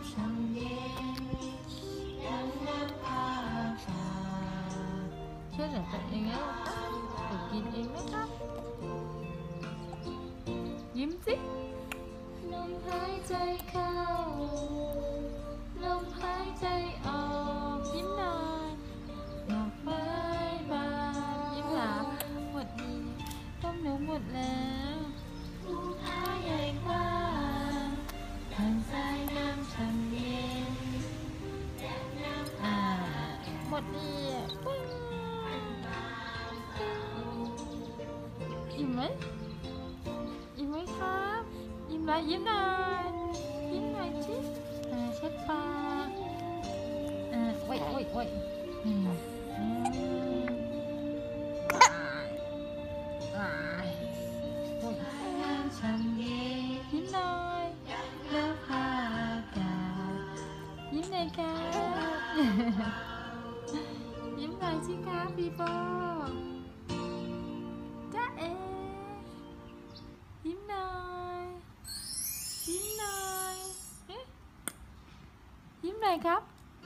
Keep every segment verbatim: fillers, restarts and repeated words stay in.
ช่ำเย็นดังน้ำพาตาช่วยเหลือตัวเองแล้วครับกินเองไหมครับยิ้มสิลมหายใจเข้าลมหายใจออกยิ้มหน่อยดอกไม้บานยิ้มหาหมดนี้ต้มหนูหมดแล้วภูผาใหญ่กว้างทางสายน้ำช่ำเย็นอ่าหมดนี่ปึ้งอิ่มไหมอิ่มไหมครับยิ้มหน่อยยิ้มหน่อยยิ้มหน่อยชิอ่าเช็ดปากอ่าโอ้ยโอ้ยโอ้ยอืมอืมอ่าโอ้ยช่ำเย็นยิ้มหน่อยแล้วพากายิ้มหน่อยครับยิ้มหน่อยสิครับพี่โบจ๊ะเอ๋ยิ้มหน่อยยิ้มหน่อยยิ้มหน่อยครับ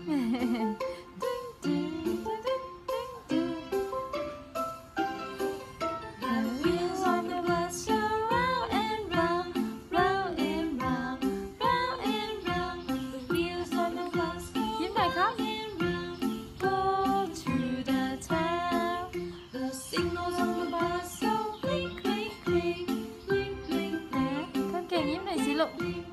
ยิ้ม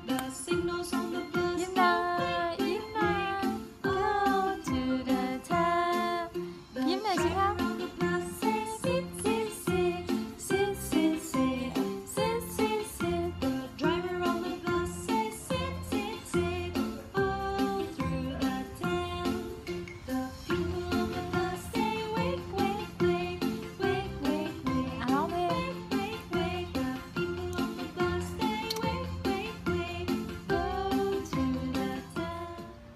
หน่อยยิ้มหน่อย Go to the top ยิ้มหน่อยสิครับ Sit sit sit sit sit sit sit sit sit sit The driver on the bus say sit sit sit all through the town The people on the bus say wake wake wake wake wake wake อ่ะร้องเพลง wake wake wake The people on the bus say wake wake wake Go to the top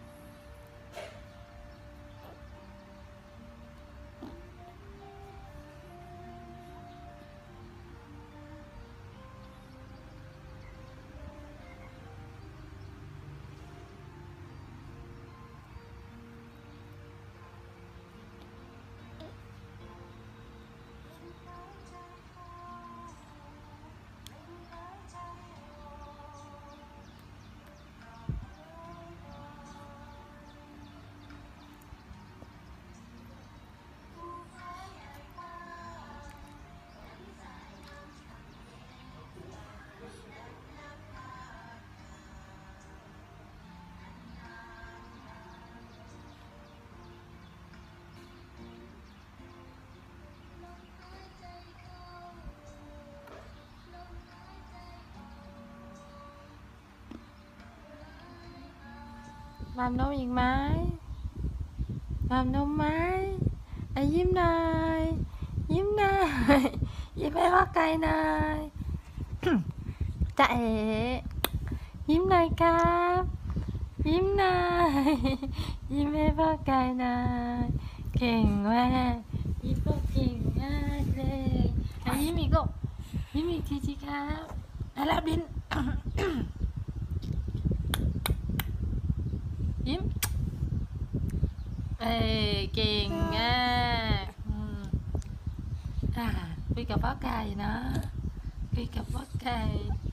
มามนมอีกไหมมามนมไหมไอ้ยิ้มหน่อยยิ้มหน่อยยิ้มให้พ่อไก่หน่อยจ๊ะเอ๋ยิ้มหน่อยครับยิ้มหน่อยยิ้มให้พ่อไก่หน่อยเก่งมากยิ้มพ่อเก่งมากเลยไอ้ยิ้มอีกลูกยิ้มอีกทีสิครับไอ้รับดินยิ้มเอ้เก่งอ่ะอ่าคุยกับพ่อไก่นะคุยกับพ่อไก่